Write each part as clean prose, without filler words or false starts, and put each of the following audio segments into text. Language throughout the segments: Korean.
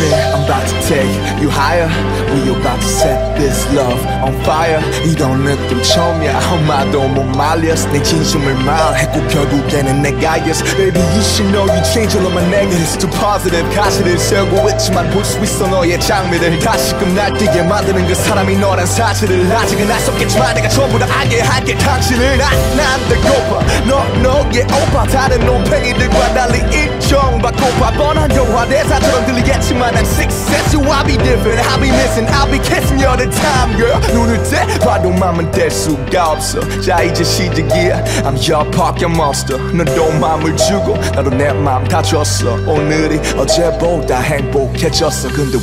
me, I'm about to take you higher. We about to set this love on fire. 이런 느낌 처음이야. 엄마도 못 말렸어. 내 진심을 말했고 결국에는 내가 yes. Baby you should know you change all of my negatives to positive. 가시를 세우고 있지만 볼 수 있어 너의 장미를. 다시금 날뛰게 만드는 그 사람이 너란 사실을. 아직은 알 수 없겠지만 내가 전부 다 알게 할게. 당신을 난 배고파 너의 오빠. 다른 놈팽이들과 달리 인정받고파. 뻔한 영화 대사처럼 들리겠지만 I'm success. You I'll be different, I'll be missing, I'll be kissing you all the time girl. 눈을 떼봐도 맘은 뗄 수가 없어. 자 이제 시작이야. I'm your Pokemon monster. 너도 맘을 주고 나도 내 맘 다 줬어. 오늘이 어제보다 행복해졌어. 근데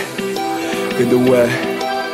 왜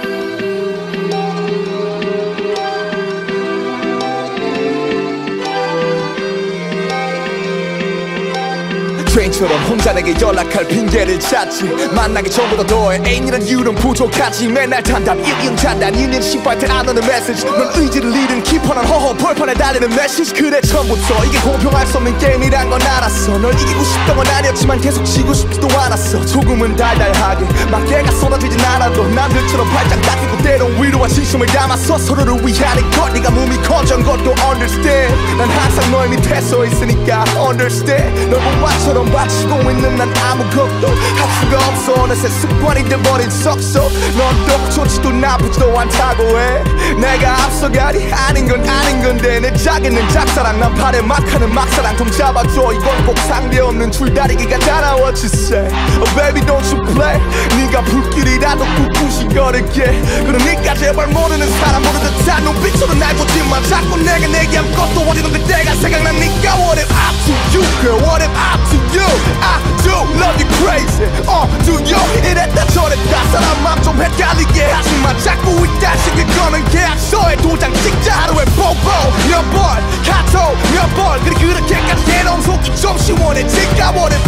트레인처럼 혼자 내게 연락할 핑계를 찾지. 만나기 전보다 너의 애인이란 이유는 부족하지. 맨날 단답 1인 잔단 2년 신발 때 안 오는 메시지. 넌 의지를 잃은 키퍼난 허허 벌판에 달리는 메시지. 그래 처음부터 이게 공평할 수 없는 게임이란 건 알았어. 널 이기고 싶던 건 아니었지만 계속 지고 싶지도 않았어. 조금은 달달하게 막대가 쏟아지진 않아도 남들처럼 발짝 닦이고 때론 위로와 진심을 담아서 서로를 위하는 것. 네가 몸이 커진 것도 understand. 난 항상 너의 밑에 서 있으니까 understand. 널 봄바처럼 바치고 있는 난 아무것도 할 수가 없어. 어느새 습관이 돼버린 석소. 넌 또 좋지도 나쁘지도 않다고 해. 내가 앞서가니 아닌 건 아닌 건데. 내 자기는 짝사랑 난 팔에 막하는 막사랑 좀 잡아줘. 이건 꼭 상대없는 줄다리기가 다 what you say. Oh baby don't you play. 네가 불길이라도 꿋꿋이 걸을게. 그러니까 제발 모르는 사람 모르는 듯한 눈빛으로 날 보지마. 자꾸 내가 내게 아무것도 어디든 그때가 생각나니까 what if I'm to you girl. What if I'm to you. I do love you crazy. do you 이랬다 저랬다 사람 맘 좀 헷갈리게 하지만 자꾸 이따시게 거는 계약서에 도장 찍자. 하루에 뽀뽀 몇 번 카톡 몇 번 그래 그렇게까지 해놓은 속이 좀 시원해질까. What if